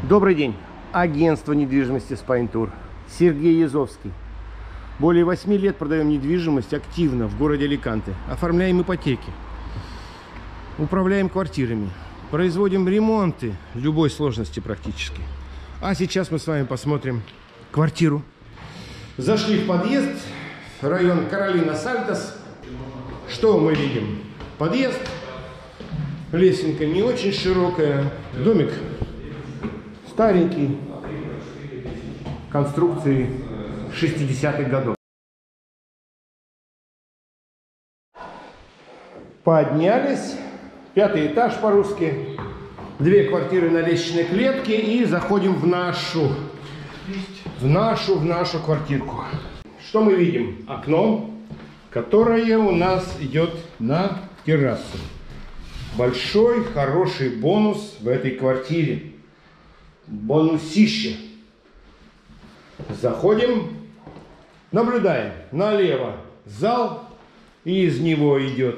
Добрый день. Агентство недвижимости Spine-Tour. Сергей Язовский. Более 8 лет продаем недвижимость активно в городе Аликанте. Оформляем ипотеки. Управляем квартирами. Производим ремонты любой сложности практически. А сейчас мы с вами посмотрим квартиру. Зашли в подъезд. Район Каролина Сальтос. Что мы видим? Подъезд. Лесенка не очень широкая. Домик старенький. Конструкции 60-х годов. Поднялись. 5-й этаж по-русски. 2 квартиры на лестничной клетке. И заходим в нашу квартирку. Что мы видим? Окно, которое у нас идет на террасу. Большой, хороший бонус в этой квартире. Бонусище. Заходим, наблюдаем. Налево зал, и из него идет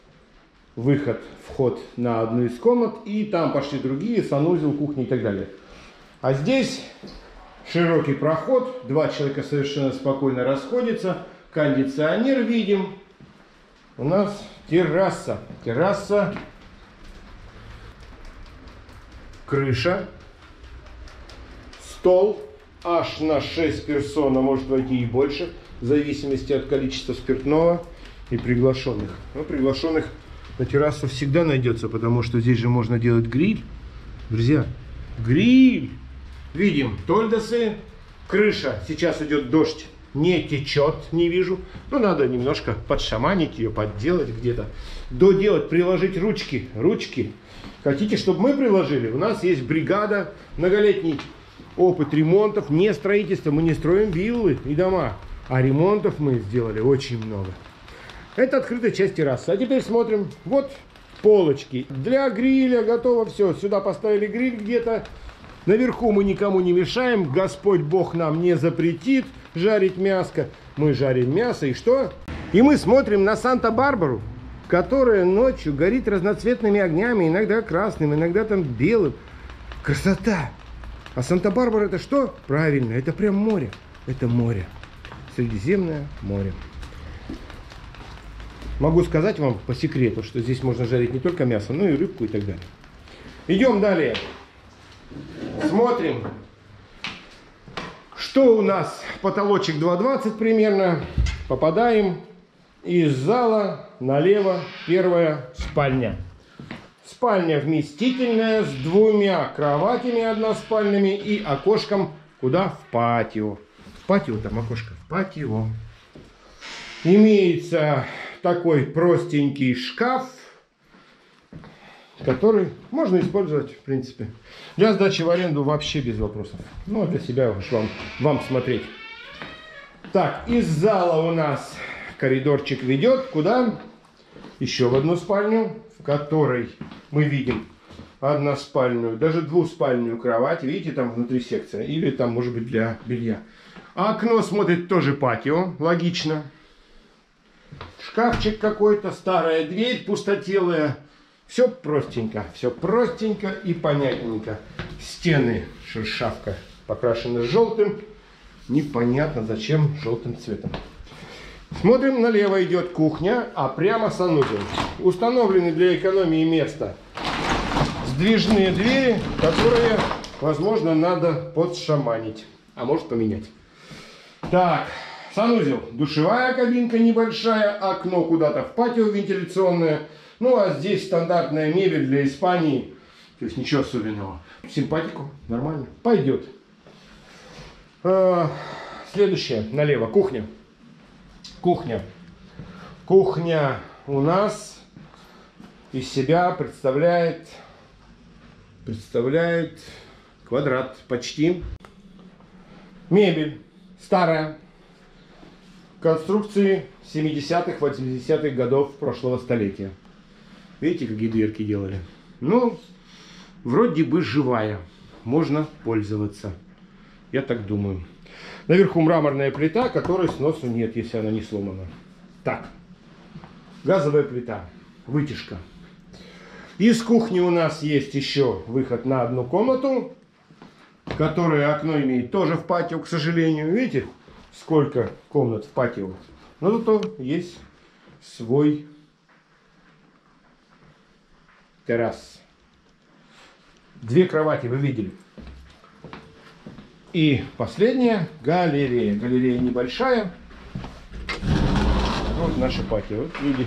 вход на одну из комнат, и там пошли другие, санузел, кухня и так далее. А здесь широкий проход, 2 человека совершенно спокойно расходятся, кондиционер видим. У нас терраса, крыша, стол. Аж на 6 персон, а может войти и больше, в зависимости от количества спиртного и приглашенных. Но приглашенных на террасу всегда найдется, потому что здесь же можно делать гриль. Друзья, гриль! Видим тольдосы, крыша, сейчас идет дождь, не течет, не вижу. Но надо немножко подшаманить ее, подделать где-то. Доделать, приложить ручки. Хотите, чтобы мы приложили? У нас есть бригада, многолетний опыт ремонтов, не строительства. Мы не строим виллы и дома, а ремонтов мы сделали очень много. Это открытая часть террасы. А теперь смотрим. Вот полочки. Для гриля готово все. Сюда поставили гриль где-то. Наверху мы никому не мешаем. Господь Бог нам не запретит жарить мяско. Мы жарим мясо. И что? И мы смотрим на Санта-Барбару, которая ночью горит разноцветными огнями. Иногда красным, иногда там белым. Красота! А Санта-Барбара это что? Правильно, это прям море. Это море. Средиземное море. Могу сказать вам по секрету, что здесь можно жарить не только мясо, но и рыбку и так далее. Идем далее. Смотрим. Что у нас? Потолочек 2,20 примерно. Попадаем из зала налево. Первая спальня. Спальня вместительная, с 2 кроватями односпальными и окошком куда? В патио. В патио, там окошко. В патио. Имеется такой простенький шкаф, который можно использовать, в принципе, для сдачи в аренду вообще без вопросов. Ну, а для себя уж вам смотреть. Так, из зала у нас коридорчик ведет куда? Еще в одну спальню, в которой мы видим односпальную, даже 2-спальную кровать. Видите, там внутри секция. Или там, может быть, для белья. Окно смотрит тоже патио. Логично. Шкафчик какой-то, старая дверь пустотелая. Все простенько и понятненько. Стены, шершавка, покрашены желтым. Непонятно зачем желтым цветом. Смотрим, налево идет кухня, а прямо санузел. Установлены для экономии места сдвижные двери, которые, возможно, надо подшаманить, а может поменять. Так, санузел. Душевая кабинка небольшая, окно куда-то в патио вентиляционное. Ну, а здесь стандартная мебель для Испании. То есть ничего особенного. Симпатику, нормально. Пойдет. Следующее, налево, кухня. Кухня у нас из себя представляет квадрат почти. Мебель старая. Конструкции 70-х, 80-х годов прошлого столетия. Видите, какие дверки делали? Ну, вроде бы живая. Можно пользоваться. Я так думаю. Наверху мраморная плита, которой сносу нет, если она не сломана. Так, газовая плита, вытяжка. Из кухни у нас есть еще выход на одну комнату. которое окно имеет тоже в патио, к сожалению. Видите, сколько комнат в патио. Но зато есть свой террас. 2 кровати вы видели. И последняя галерея. Галерея небольшая. Вот наша патио. Вот люди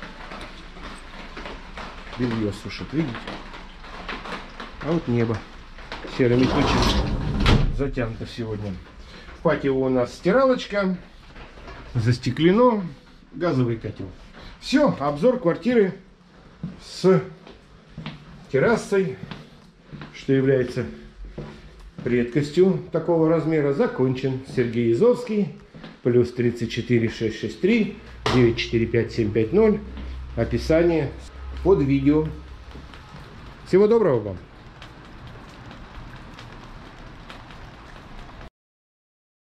белье сушат, видите? А вот небо серыми тучами затянуто сегодня. В патио у нас стиралочка, застеклено, газовый котел. Все, обзор квартиры с террасой, что является редкостью такого размера, закончен. Сергей Изовский, плюс 34 663 945 750. Описание под видео. Всего доброго вам!